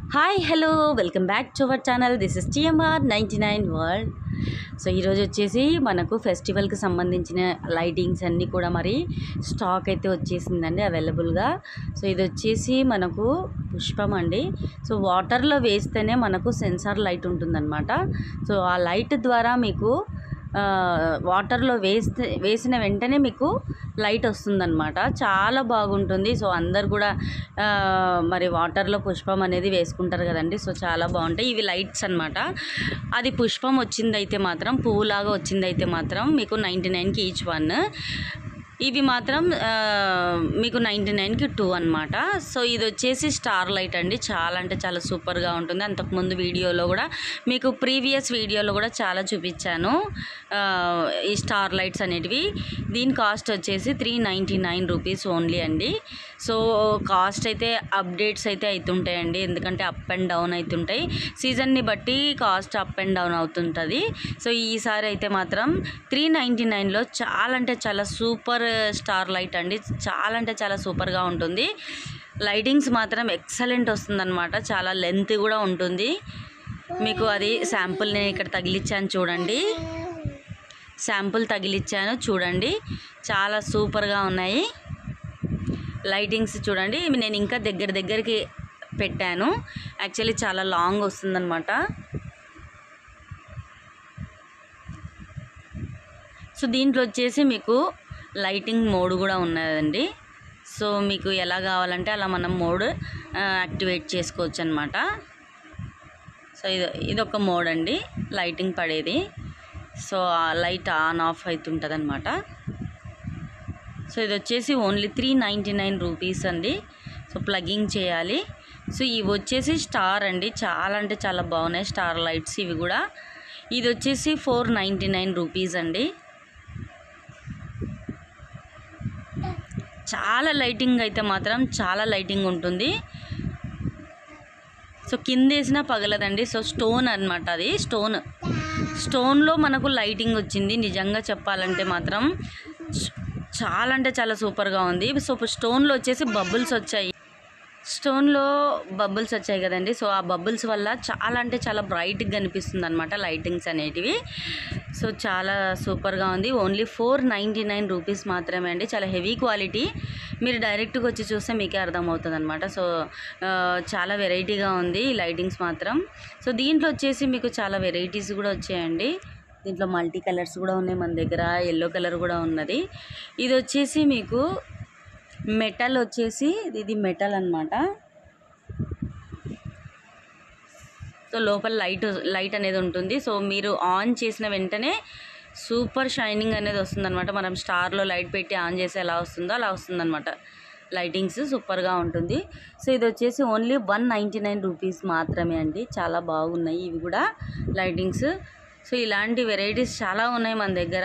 Hi hello welcome back to our channel. This is TMR 99 world. So ఈరోజు వచ్చేసి మనకు ఫెస్టివల్కి సంబంధించిన లైటింగ్స్ అన్నీ కూడా మరి స్టాక్ అయితే వచ్చేసిందండి అవైలబుల్గా. సో ఇది వచ్చేసి మనకు పుష్పం అండి. సో వాటర్లో వేస్తేనే మనకు సెన్సార్ లైట్ ఉంటుందన్నమాట. సో ఆ లైట్ ద్వారా మీకు వాటర్లో వేసిన వెంటనే మీకు లైట్ వస్తుందన్నమాట. చాలా బాగుంటుంది. సో అందరు కూడా మరి వాటర్లో పుష్పం అనేది వేసుకుంటారు కదండి. సో చాలా బాగుంటాయి ఇవి లైట్స్ అన్నమాట. అది పుష్పం వచ్చిందైతే మాత్రం పువ్వులాగా వచ్చిందైతే మాత్రం మీకు 99కి ఈచ్ వన్. ఇవి మాత్రం మీకు 99కి 2 అనమాట. సో ఇది వచ్చేసి స్టార్ లైట్ అండి. చాలా అంటే చాలా సూపర్గా ఉంటుంది. అంతకుముందు వీడియోలో కూడా మీకు ప్రీవియస్ వీడియోలో కూడా చాలా చూపించాను ఈ స్టార్ లైట్స్ అనేటివి. దీని కాస్ట్ వచ్చేసి 399 రూపీస్ ఓన్లీ అండి. సో కాస్ట్ అయితే అప్డేట్స్ అయితే అవుతుంటాయండి, ఎందుకంటే అప్ అండ్ డౌన్ అవుతుంటాయి. సీజన్ని బట్టి కాస్ట్ అప్ అండ్ డౌన్ అవుతుంటుంది. సో ఈసారి అయితే మాత్రం 399లో చాలా అంటే చాలా సూపర్ స్టార్ లైట్ అండి. చాలా అంటే చాలా సూపర్గా ఉంటుంది. లైటింగ్స్ మాత్రం ఎక్సలెంట్ వస్తుందన్నమాట. చాలా లెంత్ కూడా ఉంటుంది. మీకు అది శాంపుల్ నేను ఇక్కడ తగిలిచ్చాను చూడండి. శాంపుల్ తగిలిచ్చాను చూడండి. చాలా సూపర్గా ఉన్నాయి లైటింగ్స్ చూడండి. నేను ఇంకా దగ్గరికి పెట్టాను. యాక్చువల్లీ చాలా లాంగ్ వస్తుందన్నమాట. సో దీంట్లో వచ్చేసి మీకు లైటింగ్ మోడ్ కూడా ఉన్నదండి. సో మీకు ఎలా కావాలంటే అలా మనం మోడ్ యాక్టివేట్ చేసుకోవచ్చు అనమాట. సో ఇదొక మోడ్ అండి లైటింగ్ పడేది. సో ఆ లైట్ ఆన్ ఆఫ్ అవుతుంటుంది అనమాట. సో ఇది వచ్చేసి ఓన్లీ 399 రూపీస్ అండి. సో ప్లగింగ్ చేయాలి. సో ఇవి వచ్చేసి స్టార్ అండి. చాలా అంటే చాలా బాగున్నాయి స్టార్ లైట్స్ ఇవి కూడా. ఇది వచ్చేసి 499 రూపీస్ అండి. చాలా లైటింగ్ అయితే మాత్రం చాలా లైటింగ్ ఉంటుంది. సో కింద వేసినా పగలదండి. సో స్టోన్ అనమాట, అది స్టోన్లో మనకు లైటింగ్ వచ్చింది. నిజంగా చెప్పాలంటే మాత్రం చాలా అంటే చాలా సూపర్గా ఉంది. సో స్టోన్లో వచ్చేసి బబుల్స్ వచ్చాయి. స్టోన్లో బబుల్స్ వచ్చాయి కదండి. సో ఆ బబుల్స్ వల్ల చాలా అంటే చాలా బ్రైట్గా కనిపిస్తుంది అనమాట లైటింగ్స్ అనేటివి. సో చాలా సూపర్గా ఉంది. ఓన్లీ 499 రూపీస్ మాత్రమే అండి. చాలా హెవీ క్వాలిటీ. మీరు డైరెక్ట్గా వచ్చి చూస్తే మీకే అర్థమవుతుంది అనమాట. సో చాలా వెరైటీగా ఉంది ఈ లైటింగ్స్ మాత్రం. సో దీంట్లో వచ్చేసి మీకు చాలా వెరైటీస్ కూడా వచ్చాయండి. దీంట్లో మల్టీ కలర్స్ కూడా ఉన్నాయి మన దగ్గర. ఎల్లో కలర్ కూడా ఉన్నది. ఇది వచ్చేసి మీకు మెటల్ వచ్చేసి ఇది మెటల్ అన్నమాట. సో లోపల లైట్ అనేది ఉంటుంది. సో మీరు ఆన్ చేసిన వెంటనే సూపర్ షైనింగ్ అనేది వస్తుందన్నమాట. మనం స్టార్లో లైట్ పెట్టి ఆన్ చేసి ఎలా వస్తుందో అలా వస్తుందన్నమాట. లైటింగ్స్ సూపర్గా ఉంటుంది. సో ఇది వచ్చేసి ఓన్లీ 199 రూపీస్ మాత్రమే అండి. చాలా బాగున్నాయి ఇవి కూడా లైటింగ్స్. సో ఇలాంటి వెరైటీస్ చాలా ఉన్నాయి మన దగ్గర.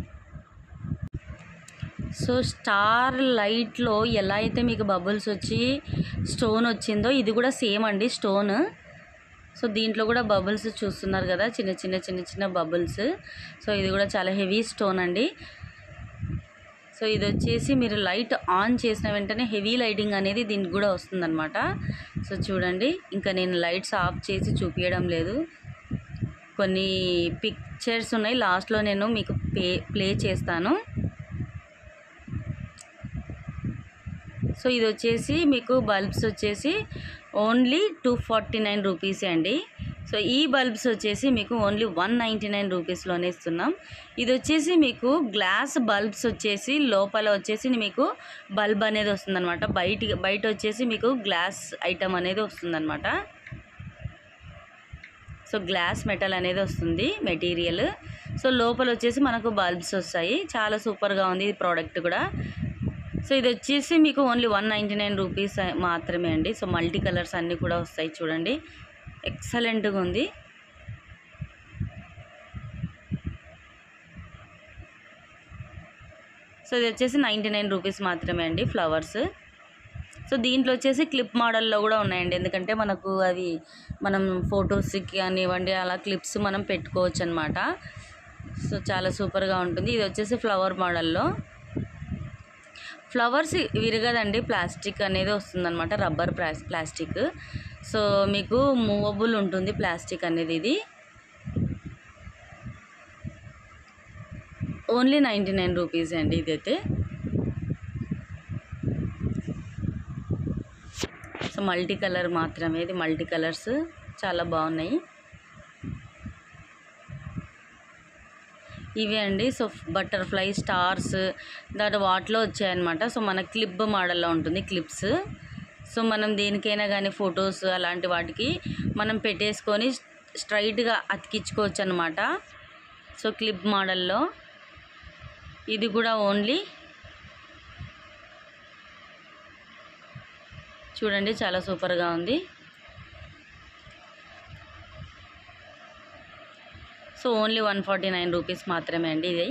సో స్టార్ లైట్లో ఎలా అయితే మీకు బబుల్స్ వచ్చి స్టోన్ వచ్చిందో ఇది కూడా సేమ్ అండి స్టోన్. సో దీంట్లో కూడా బబుల్స్ చూస్తున్నారు కదా, చిన్న చిన్న బబుల్స్. సో ఇది కూడా చాలా హెవీ స్టోన్ అండి. సో ఇది వచ్చేసి మీరు లైట్ ఆన్ చేసిన వెంటనే హెవీ లైటింగ్ అనేది దీనికి కూడా వస్తుందన్నమాట. సో చూడండి, ఇంకా నేను లైట్స్ ఆఫ్ చేసి చూపించడం లేదు. కొన్ని పిక్చర్స్ ఉన్నాయి, లాస్ట్లో నేను మీకు ప్లే చేస్తాను. సో ఇది వచ్చేసి మీకు బల్బ్స్ వచ్చేసి ఓన్లీ 249 రూపీసే అండి. సో ఈ బల్బ్స్ వచ్చేసి మీకు ఓన్లీ 199 రూపీస్లోనే ఇస్తున్నాం. ఇది వచ్చేసి మీకు గ్లాస్ బల్బ్స్ వచ్చేసి లోపల వచ్చేసి మీకు బల్బ్ అనేది వస్తుందన్నమాట. బయట వచ్చేసి మీకు గ్లాస్ ఐటమ్ అనేది వస్తుందన్నమాట. సో గ్లాస్ మెటల్ అనేది వస్తుంది మెటీరియల్. సో లోపల వచ్చేసి మనకు బల్బ్స్ వస్తాయి. చాలా సూపర్గా ఉంది ఈ ప్రోడక్ట్ కూడా. సో ఇది వచ్చేసి మీకు ఓన్లీ 199 రూపీస్ మాత్రమే అండి. సో మల్టీ కలర్స్ అన్నీ కూడా వస్తాయి చూడండి, ఎక్సలెంట్గా ఉంది. సో ఇది వచ్చేసి 99 రూపీస్ మాత్రమే అండి ఫ్లవర్స్. సో దీంట్లో వచ్చేసి క్లిప్ మోడల్లో కూడా ఉన్నాయండి, ఎందుకంటే మనకు అవి మనం ఫొటోస్కి కానివ్వండి అలా క్లిప్స్ మనం పెట్టుకోవచ్చు అనమాట. సో చాలా సూపర్గా ఉంటుంది. ఇది వచ్చేసి ఫ్లవర్ మోడల్లో. ఫ్లవర్స్ విరగదండి, ప్లాస్టిక్ అనేది వస్తుందన్నమాట, రబ్బర్ ప్లాస్టిక్. సో మీకు మూవబుల్ ఉంటుంది ప్లాస్టిక్ అనేది. ఇది ఓన్లీ 99 రూపీస్ అండి ఇదైతే. సో మల్టీ కలర్ మాత్రమే, ఇది మల్టీ కలర్స్ చాలా బాగున్నాయి ఇవి అండి. సో బటర్ఫ్లై స్టార్స్ దాని వాటిలో వచ్చాయన్నమాట. సో మన క్లిప్ మోడల్లో ఉంటుంది, క్లిప్స్. సో మనం దేనికైనా కానీ ఫొటోస్ అలాంటి వాటికి మనం పెట్టేసుకొని స్ట్రైట్గా అతికించుకోవచ్చు అనమాట. సో క్లిప్ మోడల్లో ఇది కూడా ఓన్లీ చూడండి చాలా సూపర్గా ఉంది. సో ఓన్లీ 149 రూపీస్ మాత్రమే అండి ఇది.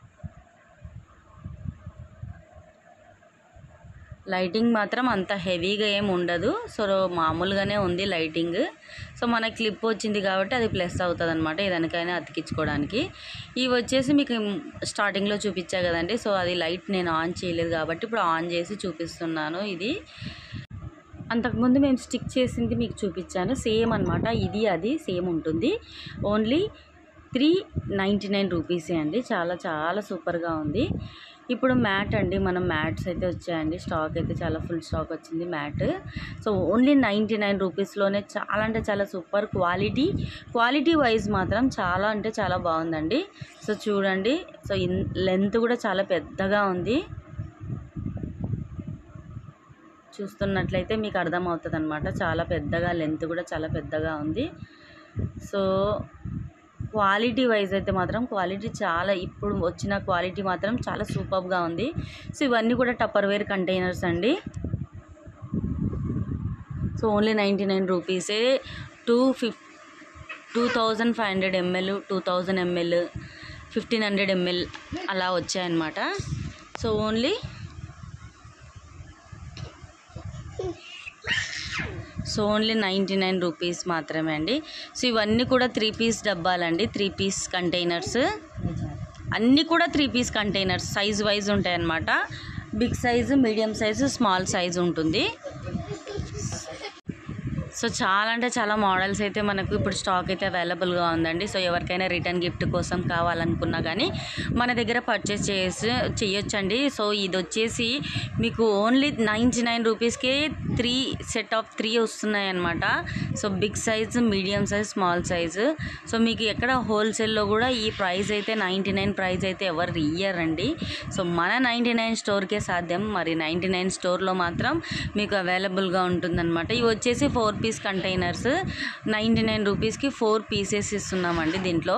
లైటింగ్ మాత్రం అంత హెవీగా ఏమి ఉండదు. సో మామూలుగానే ఉంది లైటింగ్. సో మన క్లిప్ వచ్చింది కాబట్టి అది ప్లస్ అవుతుంది అనమాట ఏదానికైనా అతికించుకోవడానికి. ఇవి వచ్చేసి మీకు స్టార్టింగ్లో చూపించా కదండి. సో అది లైట్ నేను ఆన్ చేయలేదు కాబట్టి ఇప్పుడు ఆన్ చేసి చూపిస్తున్నాను. ఇది అంతకుముందు మేము స్టిక్ చేసింది మీకు చూపించాను, సేమ్ అనమాట. ఇది అది సేమ్ ఉంటుంది. ఓన్లీ 399 రూపీసే అండి. చాలా చాలా సూపర్గా ఉంది. ఇప్పుడు మ్యాట్ అండి, మనం మ్యాట్స్ అయితే వచ్చాయండి. స్టాక్ అయితే చాలా ఫుల్ స్టాక్ వచ్చింది మ్యాట్. సో ఓన్లీ 99 రూపీస్లోనే చాలా అంటే చాలా సూపర్ క్వాలిటీ వైజ్ మాత్రం చాలా అంటే చాలా బాగుందండి. సో చూడండి, సో లెంత్ కూడా చాలా పెద్దగా ఉంది. చూస్తున్నట్లయితే మీకు అర్థమవుతుంది అనమాట. చాలా పెద్దగా లెంత్ కూడా చాలా పెద్దగా ఉంది. సో క్వాలిటీ వైజ్ అయితే మాత్రం క్వాలిటీ చాలా, ఇప్పుడు వచ్చిన క్వాలిటీ మాత్రం చాలా సూపర్గా ఉంది. సో ఇవన్నీ కూడా టప్పర్వేర్ కంటైనర్స్ అండి. సో ఓన్లీ 99 రూపీసే. 2500 ml, 2000 ml, 1500 ml అలా వచ్చాయన్నమాట. సో ఓన్లీ 99 రూపీస్ మాత్రమే అండి. సో ఇవన్నీ కూడా 3 పీస్ డబ్బాలండి, 3 పీస్ కంటైనర్స్. అన్నీ కూడా 3 పీస్ కంటైనర్స్ సైజ్ వైజ్ ఉంటాయన్నమాట. Big size, medium size, small size ఉంటుంది. సో చాలా అంటే చాలా మోడల్స్ అయితే మనకు ఇప్పుడు స్టాక్ అయితే అవైలబుల్గా ఉందండి. సో ఎవరికైనా రిటర్న్ గిఫ్ట్ కోసం కావాలనుకున్నా కానీ మన దగ్గర పర్చేస్ చేయొచ్చండి. సో ఇది వచ్చేసి మీకు ఓన్లీ 99 రూపీస్కే 3 సెట్ ఆఫ్ 3 వస్తున్నాయి అన్నమాట. So big size, medium size, small size. So మీకు ఎక్కడ హోల్సేల్లో కూడా ఈ ప్రైస్ అయితే 99 ప్రైస్ అయితే ఎవరు ఇయ్యరండి. సో మన 99 స్టోర్కే సాధ్యం. మరి 99 స్టోర్లో మాత్రం మీకు అవైలబుల్గా ఉంటుందన్నమాట. ఇవి వచ్చేసి 4 పీస్ కంటైనర్స్ 99 రూపీస్కి 4 పీసెస్ ఇస్తున్నామండి దీంట్లో.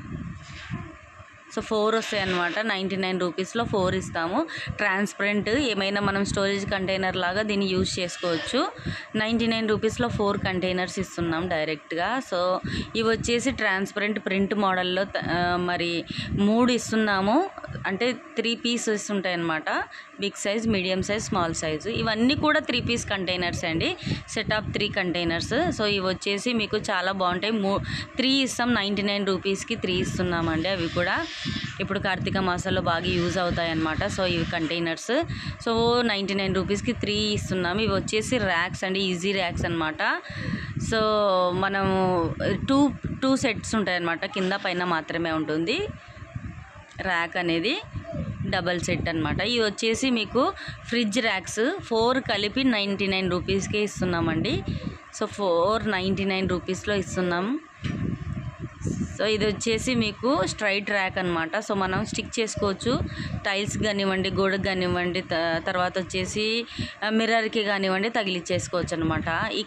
సో 4 వస్తాయి అన్నమాట. 99 రూపీస్లో 4 ఇస్తాము. ట్రాన్స్పరెంట్ ఏమైనా మనం స్టోరేజ్ కంటైనర్ లాగా దీన్ని యూజ్ చేసుకోవచ్చు. 99 రూపీస్లో 4 కంటైనర్స్ ఇస్తున్నాం డైరెక్ట్గా. సో ఇవి వచ్చేసి ట్రాన్స్పరెంట్ ప్రింట్ మోడల్లో మరి 3 ఇస్తున్నాము. అంటే 3 పీసెస్ ఉంటాయి అన్నమాట. Big size, medium size, small size. ఇవన్నీ కూడా 3 పీస్ కంటైనర్స్ అండి. Set of 3 containers. సో ఇవి వచ్చేసి మీకు చాలా బాగుంటాయి. 3 ఇస్తాం. 99 రూపీస్కి 3 ఇస్తున్నామండి. అవి కూడా ఇప్పుడు కార్తీక మాసంలో బాగా యూజ్ అవుతాయి అన్నమాట. సో ఇవి కంటైనర్స్. సో 99 రూపీస్కి 3 ఇస్తున్నాము. ఇవి వచ్చేసి ర్యాక్స్ అండి, ఈజీ ర్యాక్స్ అనమాట. సో మనము 2 సెట్స్ ఉంటాయి అన్నమాట. కింద పైన మాత్రమే ఉంటుంది ర్యాక్ అనేది, డబల్ సెట్ అనమాట. ఇవి వచ్చేసి మీకు ఫ్రిడ్జ్ ర్యాక్స్ 4 కలిపి 99 రూపీస్కే ఇస్తున్నామండి. సో 499 రూపీస్లో ఇస్తున్నాం. సో ఇది వచ్చేసి మీకు స్ట్రైట్ ర్యాక్ అనమాట. సో మనం స్టిక్ చేసుకోవచ్చు. టైల్స్ కానివ్వండి, గోడకు కానివ్వండి, తర్వాత వచ్చేసి మిర్రర్కి కానివ్వండి తగిలిచ్చేసుకోవచ్చు అనమాట. ఈ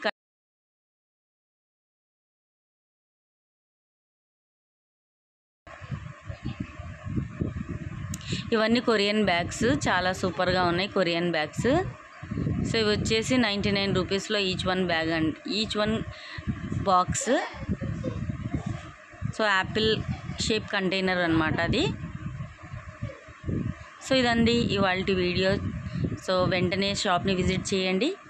ఇవన్నీ కొరియన్ బ్యాగ్స్, చాలా సూపర్గా ఉన్నాయి కొరియన్ బ్యాగ్స్. సో ఇవి వచ్చేసి 99 రూపీస్లో ఈచ్ వన్ బ్యాగ్ అండి, each one box. So apple shape container అనమాట అది. సో ఇదండి ఇవాల్టి వీడియో. సో వెంటనే షాప్ని విజిట్ చేయండి.